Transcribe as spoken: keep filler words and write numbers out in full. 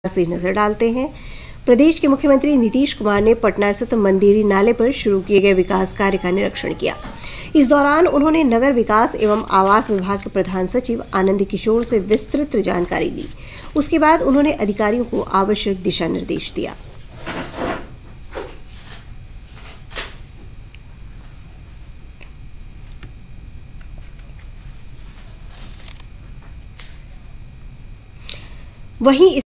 से नजर डालते हैं। प्रदेश के मुख्यमंत्री नीतीश कुमार ने पटना स्थित मंदिरी नाले पर शुरू किए गए विकास कार्य का निरीक्षण किया। इस दौरान उन्होंने नगर विकास एवं आवास विभाग के प्रधान सचिव आनंद किशोर से विस्तृत जानकारी ली। उसके बाद उन्होंने अधिकारियों को आवश्यक दिशा निर्देश दिया। वहीं